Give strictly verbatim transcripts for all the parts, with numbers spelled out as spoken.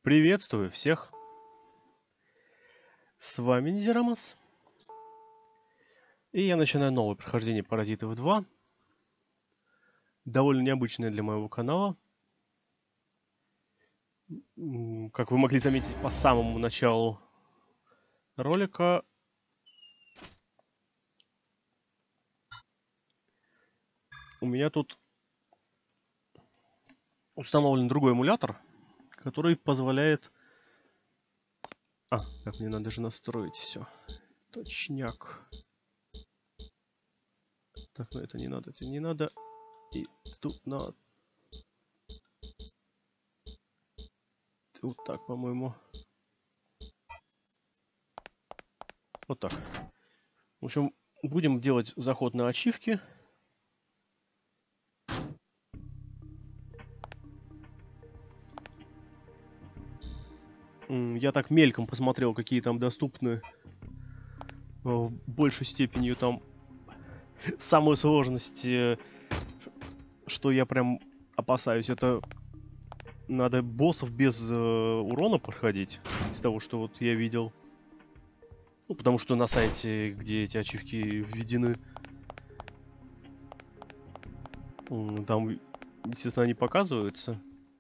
Приветствую всех! С вами Низерамас. И я начинаю новое прохождение Паразитов два. Довольно необычное для моего канала. Как вы могли заметить по самому началу ролика, у меня тут установлен другой эмулятор, который позволяет... А, так, мне надо же настроить все. Точняк. Так, ну это не надо, это не надо. И тут надо... Вот так, по-моему. Вот так. В общем, будем делать заход на ачивки. Я так мельком посмотрел, какие там доступны. В большей степени там самую сложность, что я прям опасаюсь, это надо боссов без э, урона проходить, из того, что вот я видел. Ну, потому что на сайте, где эти ачивки введены, там, естественно, они показываются.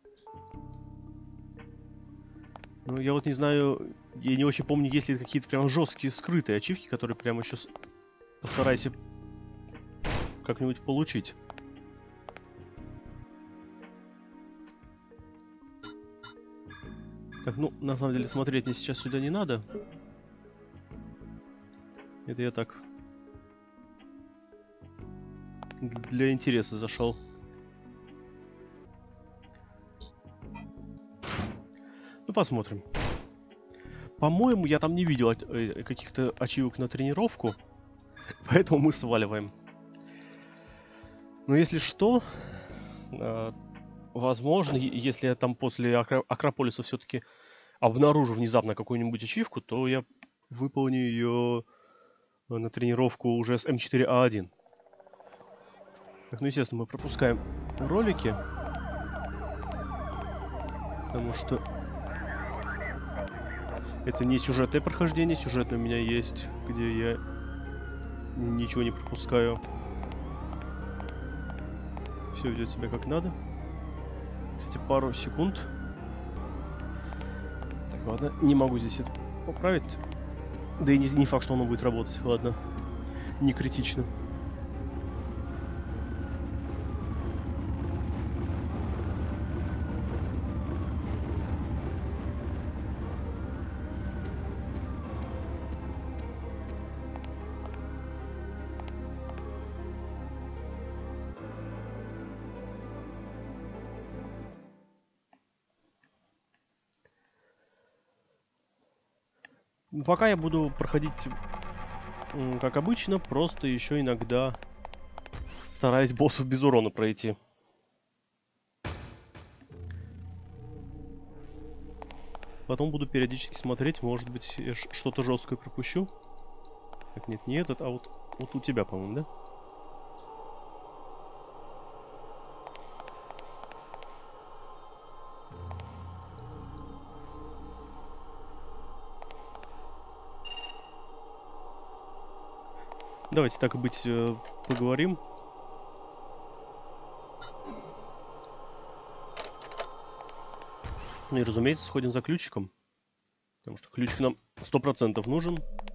Ну, я вот не знаю, я не очень помню, есть ли какие-то прям жесткие скрытые ачивки, которые прям еще постарайся как-нибудь получить. Так, ну, на самом деле, смотреть мне сейчас сюда не надо. Это я так для интереса зашел. Ну, посмотрим. По-моему, я там не видел каких-то ачивок на тренировку, поэтому мы сваливаем. Но если что, возможно, если я там после Акрополиса все-таки обнаружу внезапно какую-нибудь ачивку, то я выполню ее на тренировку уже с эм четыре а один. Так, ну, естественно, мы пропускаем ролики, потому что это не сюжетное прохождение. Сюжетное у меня есть, где я ничего не пропускаю. Все ведет себя как надо. Кстати, пару секунд. Так, ладно, не могу здесь это поправить. Да и не, не факт, что оно будет работать. Ладно, не критично. Пока я буду проходить, как обычно, просто еще иногда стараюсь боссов без урона пройти. Потом буду периодически смотреть, может быть, я что-то жесткое пропущу. Так, нет, не этот, а вот, вот у тебя, по-моему, да? Давайте, так и быть, поговорим. Ну и, разумеется, сходим за ключиком. Потому что ключик нам сто процентов нужен.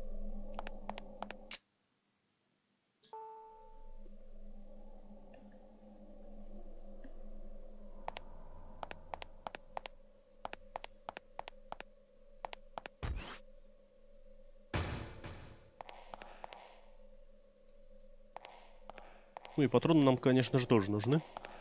Ну и патроны нам, конечно же, тоже нужны.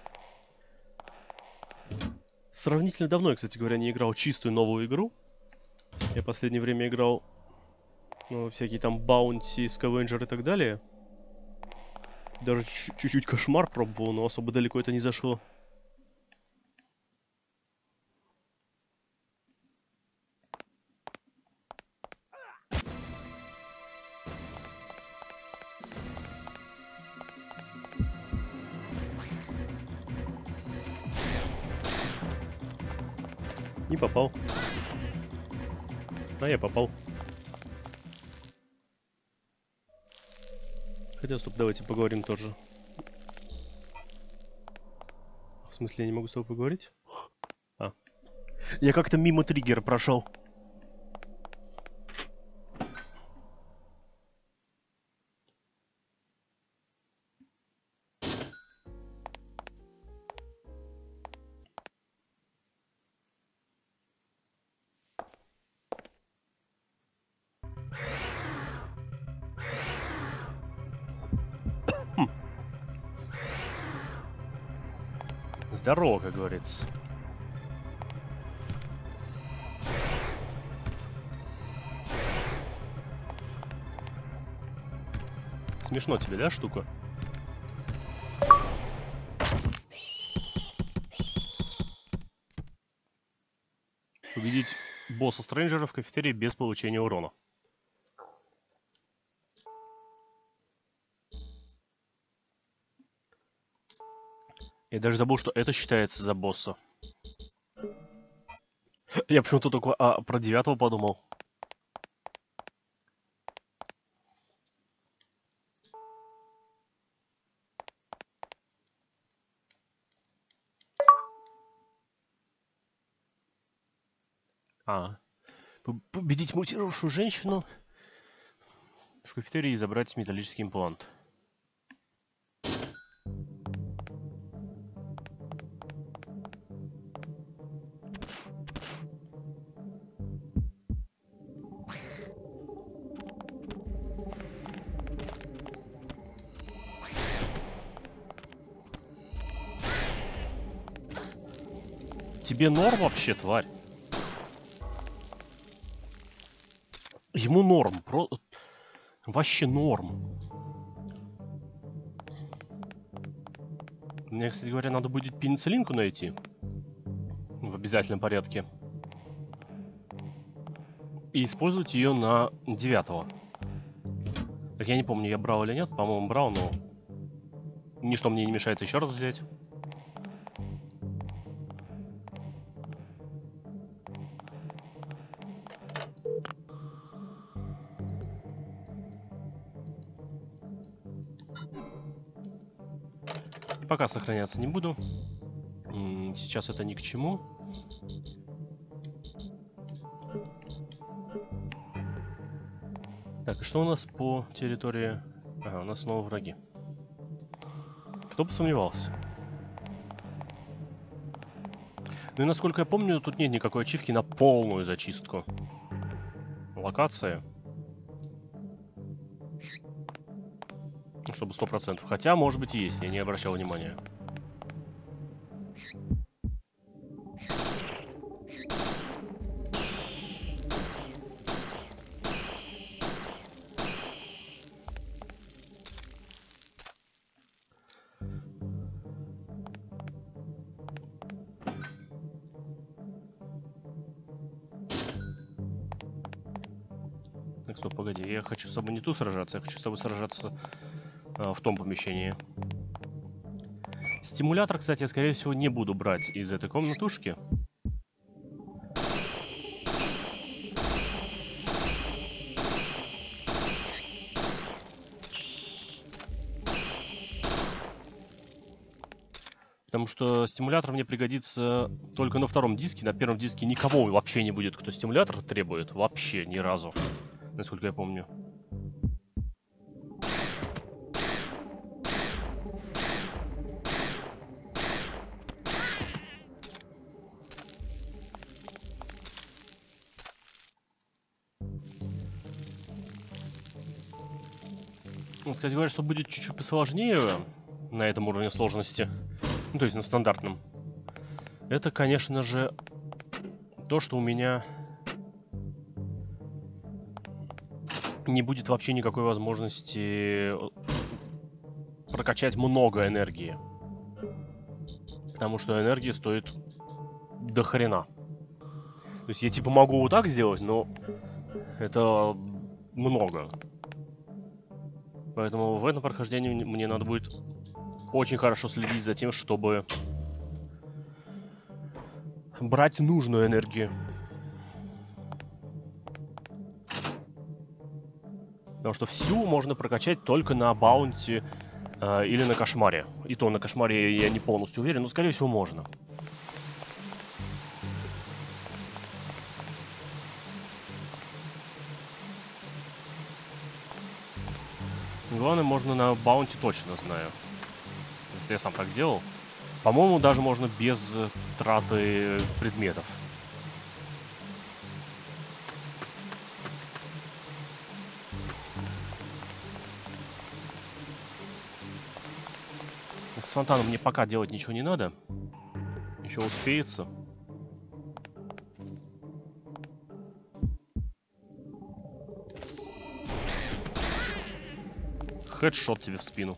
Сравнительно давно я, кстати говоря, не играл чистую новую игру. Я в последнее время играл, ну, всякие там Баунти, Скавенджер и так далее. Даже чуть-чуть Кошмар пробовал, но особо далеко это не зашло. Не попал. А я попал. Хотя, стоп, давайте поговорим тоже. В смысле, я не могу с тобой поговорить? А. Я как-то мимо триггера прошел. Здорово, как говорится. Смешно тебе, да, штука? Победить босса Стрэнджера в кафетерии без получения урона. Я даже забыл, что это считается за босса. Я почему-то только а, про девятого подумал. А. Победить мутировавшую женщину в кафетерии и забрать металлический имплант. Тебе норм вообще, тварь? Ему норм, про... вообще норм. Мне, кстати говоря, надо будет пенициллинку найти. В обязательном порядке. И использовать ее на девятого. Так я не помню, я брал или нет. По-моему, брал, но... Ничто мне не мешает еще раз взять. Пока сохраняться не буду. Сейчас это ни к чему. Так, и что у нас по территории? Ага, у нас снова враги. Кто бы сомневался. Ну и насколько я помню, тут нет никакой ачивки на полную зачистку локации. Чтобы сто процентов. Хотя, может быть, и есть, я не обращал внимания. Так, стоп, погоди, я хочу с тобой не тут сражаться, я хочу с тобой сражаться а, в том помещении. Стимулятор, кстати, я, скорее всего, не буду брать из этой комнатушки. Потому что стимулятор мне пригодится только на втором диске. На первом диске никого вообще не будет, кто стимулятор требует. Вообще ни разу. Насколько я помню. Вот, кстати говоря, что будет чуть-чуть посложнее на этом уровне сложности. Ну, то есть на стандартном. Это, конечно же, то, что у меня не будет вообще никакой возможности прокачать много энергии. Потому что энергия стоит до хрена. То есть я типа могу вот так сделать, но это много. Поэтому в этом прохождении мне надо будет очень хорошо следить за тем, чтобы брать нужную энергию. Потому что всю можно прокачать только на баунти э, или на кошмаре. И то на кошмаре я не полностью уверен, но скорее всего можно. Главное, можно на баунти точно знаю. Потому что я сам так делал. По-моему, даже можно без траты предметов. С фонтаном мне пока делать ничего не надо. Еще успеется. Хедшот тебе в спину.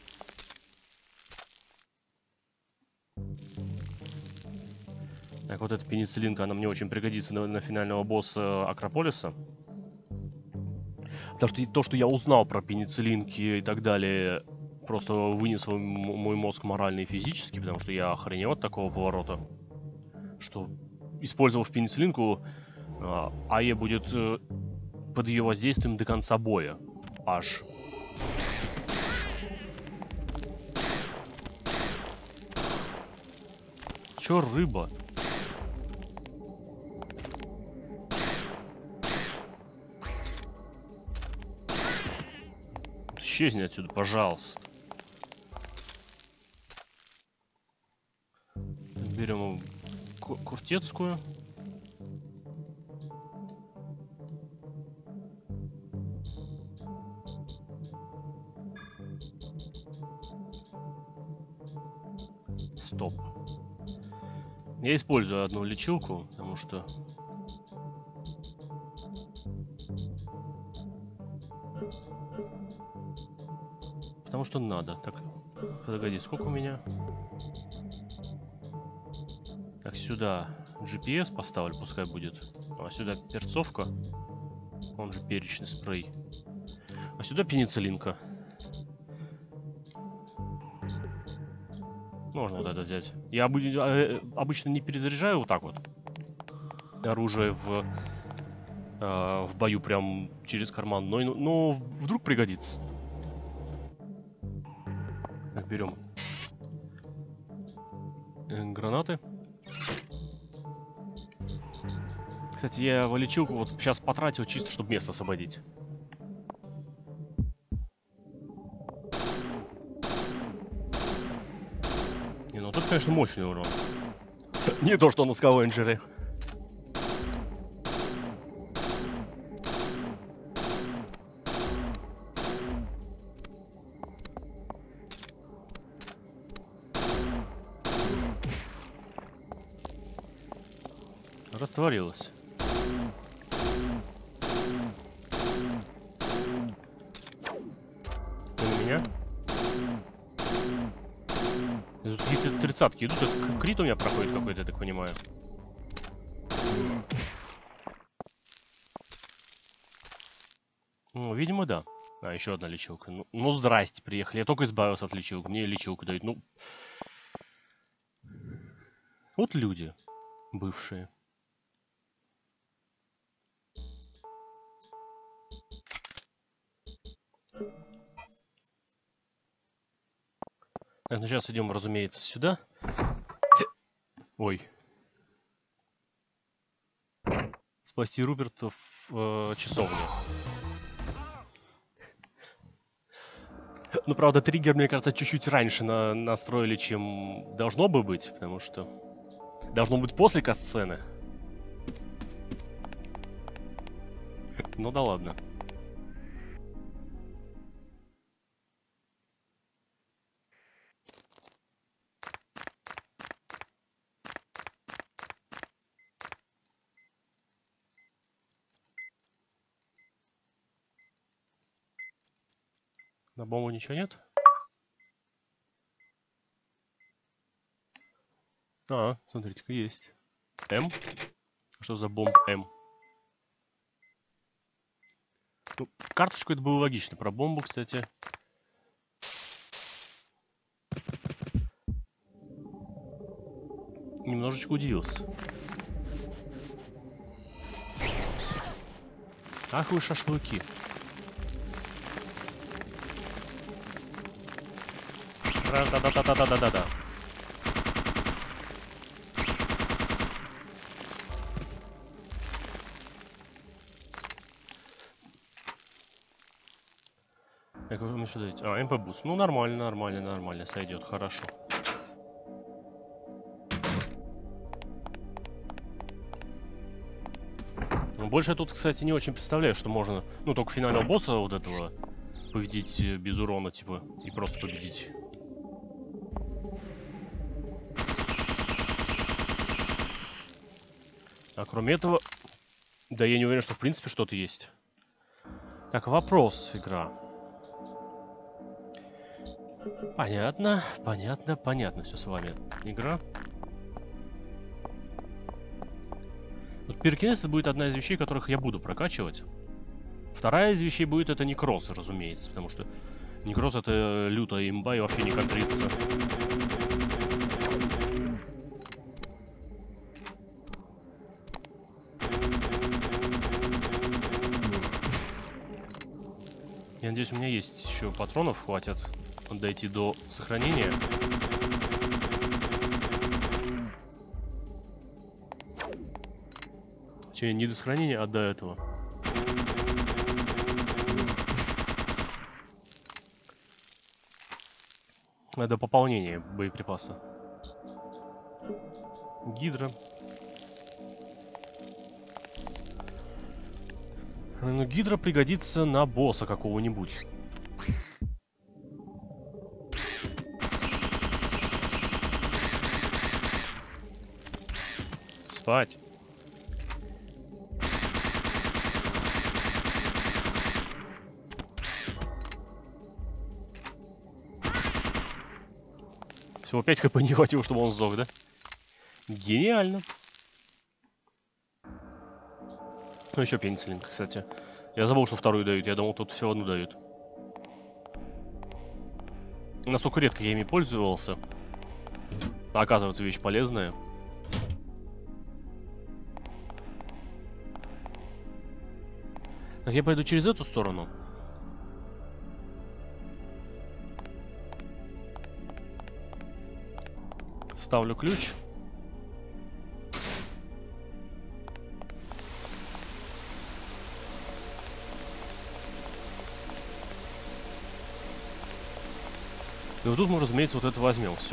Так, вот эта пенициллинка, она мне очень пригодится на, на финального босса Акрополиса. Потому что то, что я узнал про пенициллинки и так далее, просто вынес мой мозг морально и физически, потому что я охренел от такого поворота. Что, использовав пенициллинку, АЕ будет под ее воздействием до конца боя. Аж. Чё рыба? Исчезни отсюда, пожалуйста. Берем куртецкую. Стоп. Я использую одну лечилку, потому что... Потому что надо. Так, погоди, сколько у меня? Так, сюда джи пи эс поставлю, пускай будет. А сюда перцовка. Он же перечный спрей. А сюда пенициллинка. Можно вот это взять. Я обычно не перезаряжаю вот так вот оружие в, э, в бою прям через карман, но, но вдруг пригодится. Так, берем гранаты. Кстати, я лечилку вот сейчас потратил чисто, чтобы место освободить. Не, ну тут, конечно, мощный урон. Не то, что на скавенджере. Растворилась. Ты на меня? Тут какие-то тридцатки идут, это крит у меня проходит какой-то, я так понимаю. Ну, видимо, да. А, еще одна лечилка. Ну, ну, здрасте, приехали. Я только избавился от лечилок. Мне лечилку дают. Ну, вот люди бывшие. Так, ну сейчас идем, разумеется, сюда. Ой. Спасти Руперта в э, часовне. Ну, правда, триггер, мне кажется, чуть-чуть раньше на настроили, чем должно бы быть, потому что должно быть после катсцены. Ну да ладно. На бомбу ничего нет? А, смотрите-ка, есть. М? Что за бомб М? Ну, карточку это было логично. Про бомбу, кстати. немножечко удивился. Ах вы шашлыки. Да-да-да-да-да-да-да. Как вы мне что даете? А, эм пэ буст. Ну, нормально, нормально, нормально. Сойдет, хорошо. Ну, больше я тут, кстати, не очень представляю, что можно... Ну, только финального босса вот этого победить без урона, типа, и просто победить. А кроме этого... Да я не уверен, что в принципе что-то есть. Так, вопрос, игра. Понятно, понятно, понятно все с вами. Игра. Вот пирокинез это будет одна из вещей, которых я буду прокачивать. Вторая из вещей будет это некроз, разумеется, потому что некроз это лютая имба и вообще не контрится. Я надеюсь, у меня есть еще патронов, хватит дойти до сохранения. Че, не до сохранения, а до этого. До пополнения боеприпаса. Гидра. Ну, гидра пригодится на босса какого-нибудь. Спать. Всего пять хп не хватило, чтобы он сдох, да? Гениально. Ну, еще пенициллин, кстати. Я забыл, что вторую дают. Я думал, тут всего одну дают. Настолько редко я ими пользовался. А оказывается, вещь полезная. Так, я пойду через эту сторону. Ставлю ключ. И вот тут мы, разумеется, вот это возьмем все.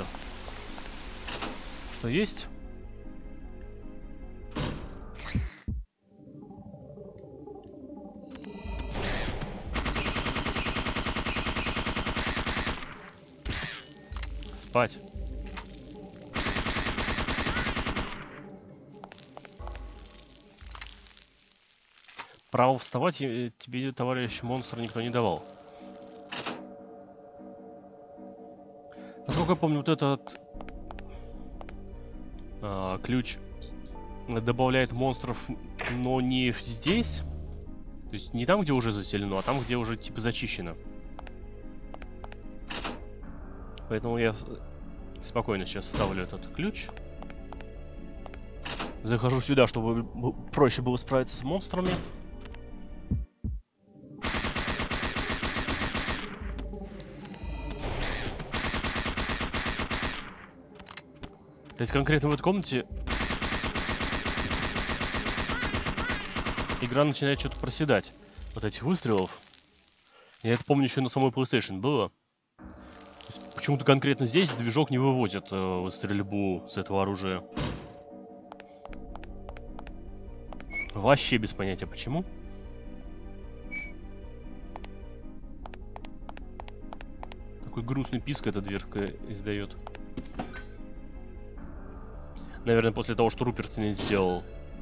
Что есть? Спать. Право вставать тебе, товарищ монстр, никто не давал. Насколько я помню, вот этот а, ключ добавляет монстров, но не здесь. То есть не там, где уже заселено, а там, где уже типа зачищено. Поэтому я спокойно сейчас ставлю этот ключ. Захожу сюда, чтобы проще было справиться с монстрами. То есть конкретно в этой комнате игра начинает что-то проседать от этих выстрелов. Я это помню еще на самой PlayStation было. Почему-то конкретно здесь движок не выводит э, стрельбу с этого оружия. Вообще без понятия почему. Такой грустный писк эта дверка издает. Наверное, после того, что Руперт не сделал.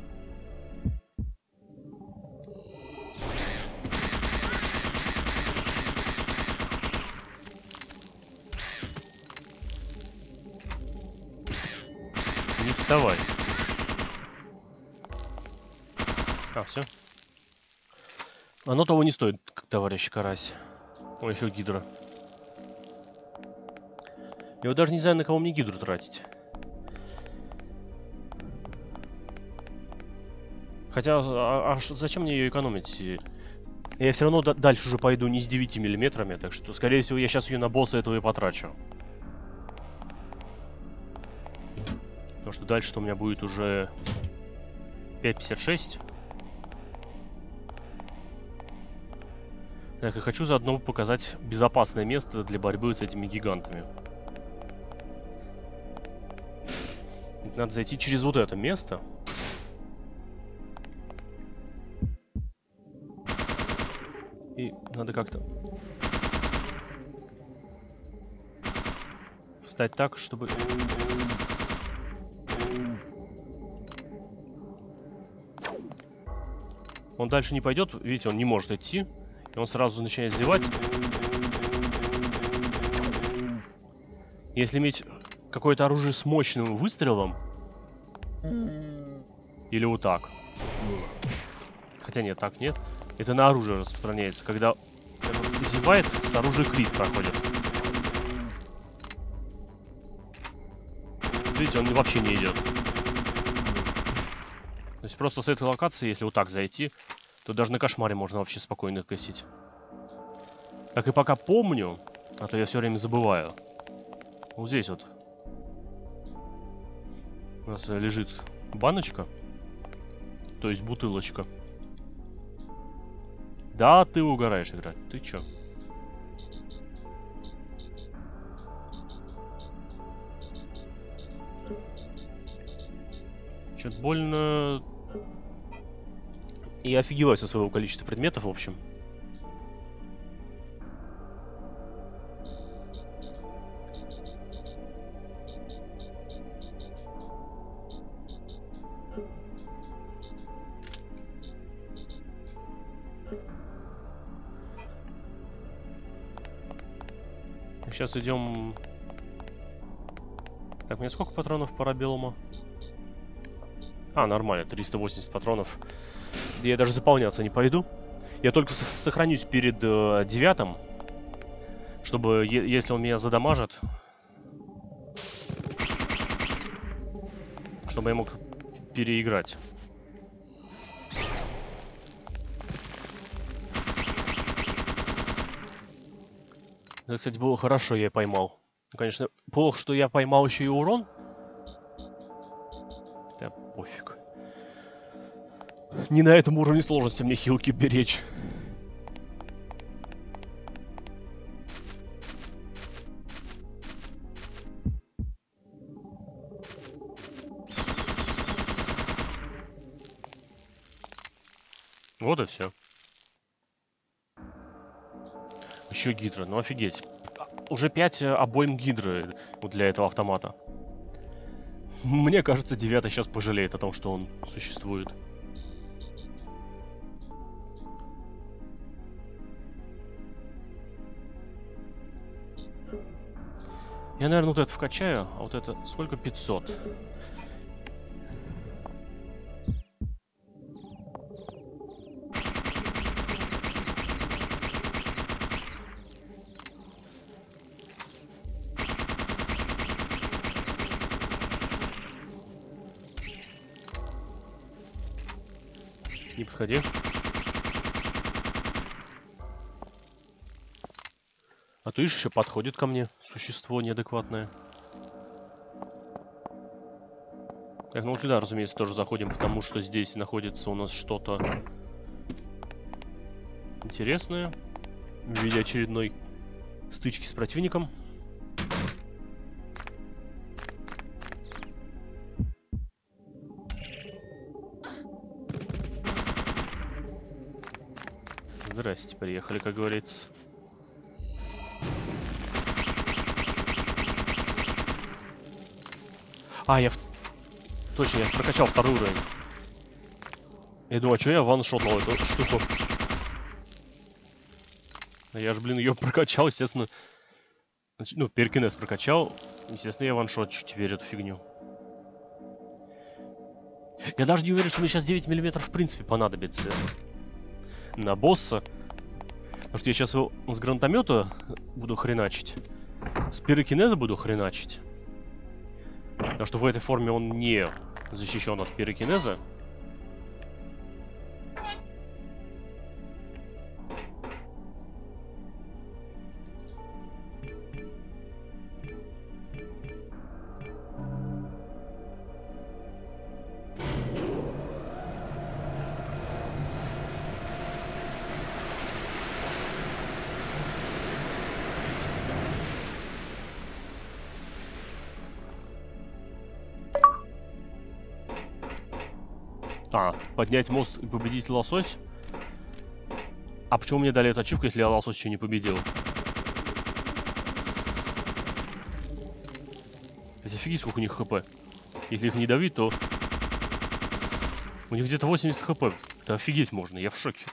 Не вставай. А, все. Оно того не стоит, товарищ Карась. О, еще гидра. Я вот даже не знаю, на кого мне гидру тратить. Хотя, а, а зачем мне ее экономить? Я все равно дальше уже пойду не с девятью миллиметрами, так что, скорее всего, я сейчас ее на босса этого и потрачу. Потому что дальше-то у меня будет уже пять пятьдесят шесть. Так, и хочу заодно показать безопасное место для борьбы с этими гигантами. Надо зайти через вот это место. И надо как-то встать так, чтобы... Он дальше не пойдет, видите, он не может идти. И он сразу начинает зевать. Если иметь какое-то оружие с мощным выстрелом... Или вот так. Хотя нет, так нет. Это на оружие распространяется. Когда он зевает, с оружия крит проходит. Видите, он вообще не идет. То есть просто с этой локации, если вот так зайти, то даже на кошмаре можно вообще спокойно косить. Так и пока помню, а то я все время забываю. Вот здесь вот у нас лежит баночка, то есть бутылочка. Да, ты угораешь играть. Ты чё? Чё-то больно... И офигеваю со своего количества предметов, в общем. Сейчас идем. Так, мне сколько патронов парабеллума? А, нормально, триста восемьдесят патронов. Я даже заполняться не пойду. Я только сохранюсь перед э, девятым, чтобы, если он меня задамажит, чтобы я мог переиграть. Это, кстати, было хорошо, я поймал. Конечно, плохо, что я поймал еще и урон. Да пофиг. Не на этом уровне сложности мне хилки беречь. Вот и все. Еще гидра, ну офигеть. Уже пять обоим гидры вот для этого автомата. Мне кажется, девятый сейчас пожалеет о том, что он существует. Я, наверное, вот это вкачаю, а вот это сколько? пятьсот. Не подходи. А то ишь еще подходит ко мне существо неадекватное. Так, ну вот сюда, разумеется, тоже заходим, потому что здесь находится у нас что-то интересное в виде очередной стычки с противником. Здрасте, приехали, как говорится. А, я... В... Точно, я прокачал второй уровень. Я думаю, а что я ваншотнул эту штуку? Я же, блин, ее прокачал, естественно. Ну, перкинез прокачал. Естественно, я ваншотчу теперь эту фигню. Я даже не уверен, что мне сейчас девять миллиметров в принципе понадобится на босса. Потому что я сейчас его с гранатомета буду хреначить. С пирокинеза буду хреначить. Потому что в этой форме он не защищен от пирокинеза. А, поднять мост и победить лосось? А почему мне дали эту ачивку, если я лосось еще не победил? Кстати, офигеть, сколько у них хп. Если их не давить, то... У них где-то восемьдесят хп. Это офигеть можно, я в шоке.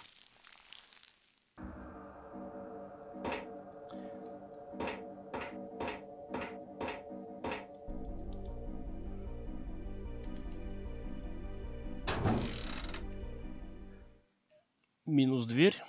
Минус дверь.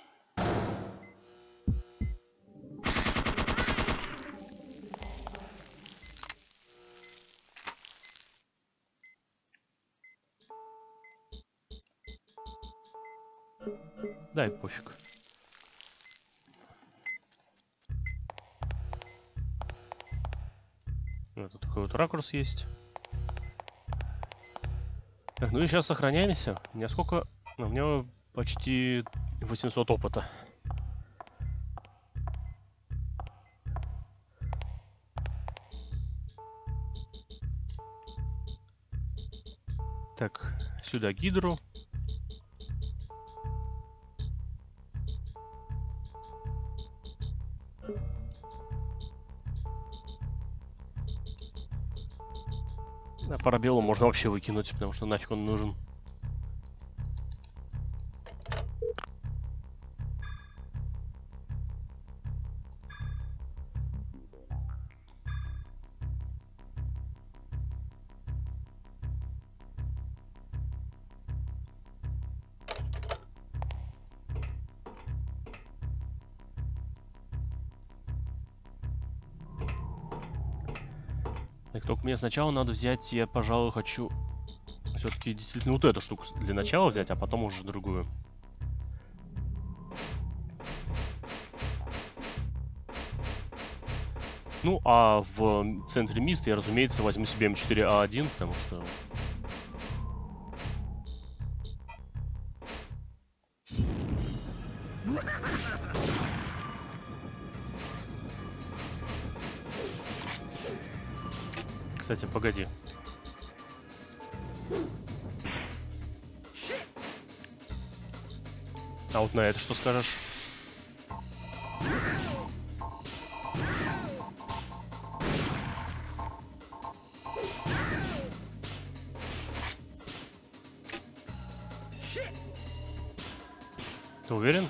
Да и пофиг. Вот такой вот ракурс есть. Так, ну и сейчас сохраняемся. У меня сколько? У меня почти восемьсот опыта. Так, сюда гидру. А парабеллу можно вообще выкинуть, потому что нафиг он нужен. Так, только мне сначала надо взять, я, пожалуй, хочу все-таки действительно вот эту штуку для начала взять, а потом уже другую. Ну, а в центре миста я, разумеется, возьму себе эм четыре а один, потому что... Кстати, погоди. А вот на это что скажешь? Ты уверен?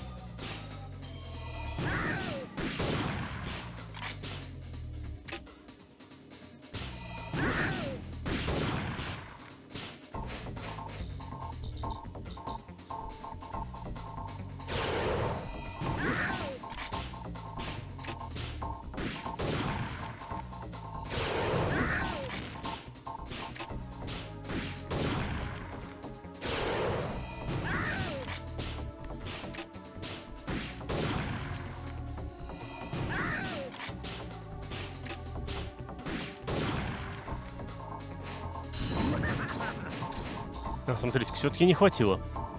А, смотрите, все-таки не хватило.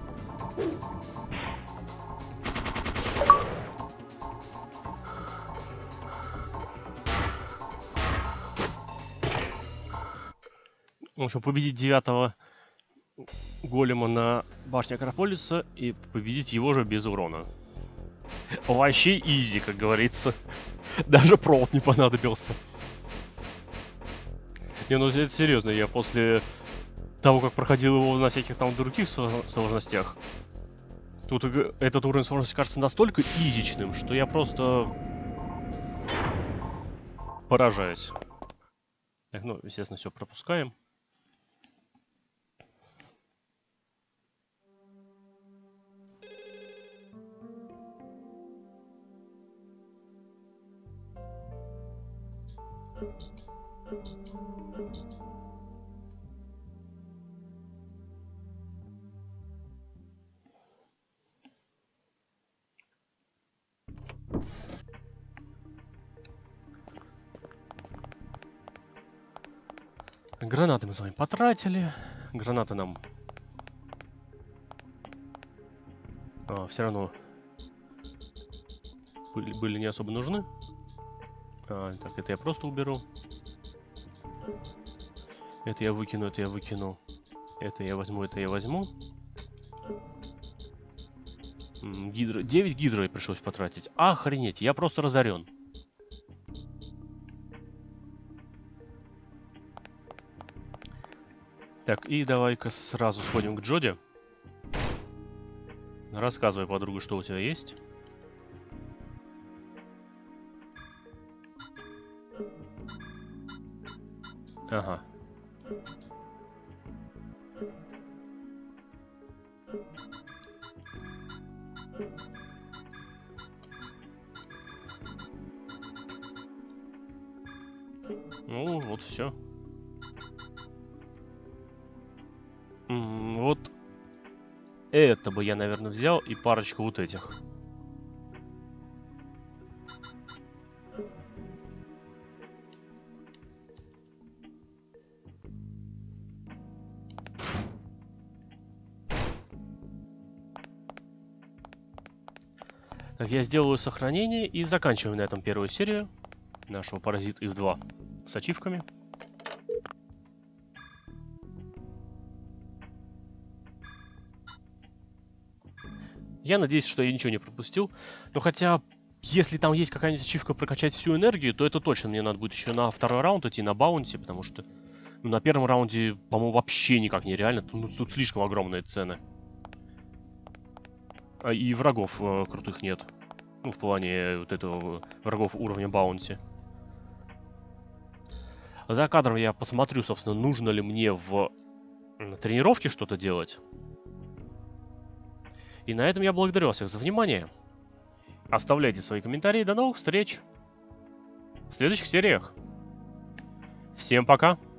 В общем, победить девятого голема на башне Акрополиса и победить его же без урона. Вообще изи, как говорится. Даже провод не понадобился. Не, ну это серьезно, я после того, как проходил его на всяких там других сложностях, тут этот уровень сложности кажется настолько изичным, что я просто поражаюсь. Так, ну, естественно, все пропускаем. Гранаты мы с вами потратили. Гранаты нам а, все равно были, были не особо нужны. А, так, это я просто уберу. Это я выкину, это я выкину. Это я возьму, это я возьму. Гидро... девять гидро пришлось потратить. Охренеть, я просто разорен. Так, и давай-ка сразу сходим к Джоди. Рассказывай, подруга, что у тебя есть. Ага. Ну, вот все. Вот это бы я, наверное, взял и парочку вот этих. Так, я сделаю сохранение и заканчиваем на этом первую серию нашего Паразит иф два с ачивками. Я надеюсь, что я ничего не пропустил. Но хотя, если там есть какая-нибудь ачивка прокачать всю энергию, то это точно мне надо будет еще на второй раунд идти, на баунти, потому что ну, на первом раунде, по-моему, вообще никак нереально. Ну, тут слишком огромные цены. А и врагов э, крутых нет. Ну, в плане вот этого врагов уровня баунти. За кадром я посмотрю, собственно, нужно ли мне в тренировке что-то делать. И на этом я благодарю вас всех за внимание. Оставляйте свои комментарии. До новых встреч в следующих сериях. Всем пока!